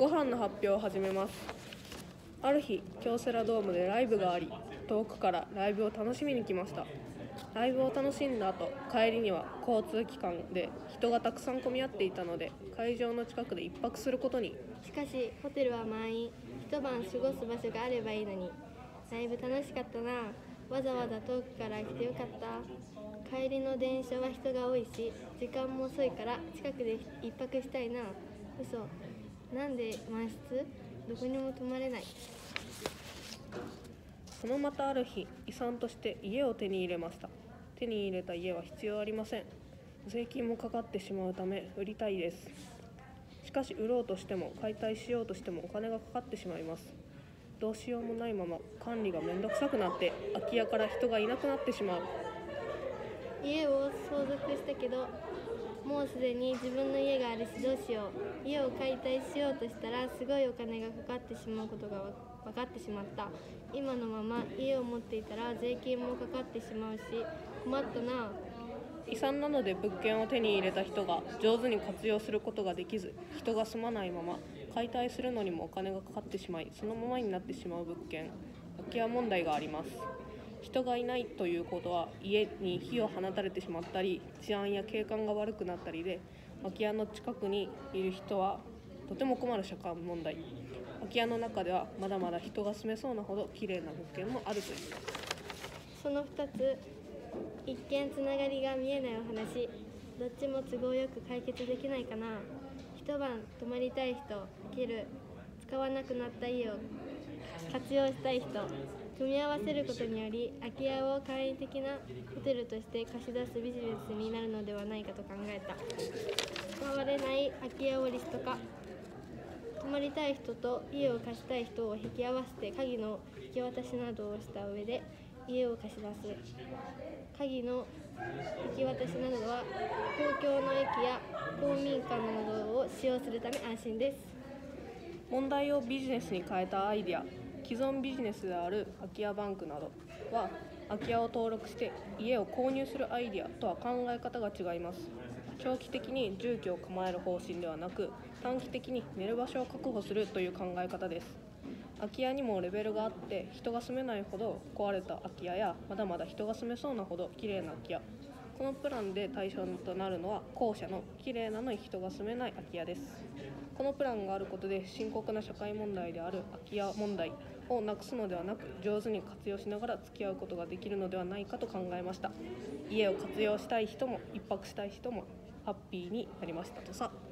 ご飯の発表を始めます。ある日、京セラドームでライブがあり、遠くからライブを楽しみに来ました。ライブを楽しんだ後、帰りには交通機関で人がたくさん混み合っていたので、会場の近くで一泊することに。 しかしホテルは満員。一晩過ごす場所があればいいのに。ライブ楽しかったな。わざわざ遠くから来てよかった。帰りの電車は人が多いし、時間も遅いから近くで一泊したいな。嘘。なんで満室？どこにも泊まれない。 そのまたある日、遺産として家を手に入れました。手に入れた家は必要ありません。税金もかかってしまうため売りたいです。しかし売ろうとしても解体しようとしてもお金がかかってしまいます。どうしようもないまま管理がめんどくさくなって空き家から人がいなくなってしまう。 家を相続したけど、もうすでに自分の家があるしどうしよう。家を解体しようとしたらすごいお金がかかってしまうことが分かってしまった。今のまま家を持っていたら税金もかかってしまうし困ったな。 遺産なので物件を手に入れた人が上手に活用することができず、人が住まないまま解体するのにもお金がかかってしまい、そのままになってしまう物件、空き家問題があります。人がいないということは家に火を放たれてしまったり、治安や景観が悪くなったりで、空き家の近くにいる人はとても困る社会問題。空き家の中ではまだまだ人が住めそうなほど綺麗な物件もあるという。 その2つ、一見つながりが見えないお話。どっちも都合よく解決できないかな。一晩泊まりたい人、使わなくなった家を活用したい人、組み合わせることにより空き家を簡易的なホテルとして貸し出すビジネスになるのではないかと考えた。使われない空き家をリスト化。泊まりたい人と家を貸したい人を引き合わせて鍵の引き渡しなどをした上で家を貸し出す。鍵の引き渡しなどは公共の駅や公民館などを使用するため安心です。 問題をビジネスに変えたアイデア。既存ビジネスである空き家バンクなどは空き家を登録して家を購入するアイデアとは考え方が違います。長期的に住居を構える方針ではなく、短期的に寝る場所を確保するという考え方です。空き家にもレベルがあって、人が住めないほど壊れた空き家やまだまだ人が住めそうなほど綺麗な空き家、このプランで対象となるのは後者の綺麗なのに人が住めない空き家です。このプランがあることで深刻な社会問題である空き家問題をなくすのではなく、上手に活用しながら付き合うことができるのではないかと考えました。家を活用したい人も一泊したい人もハッピーになりましたとさ。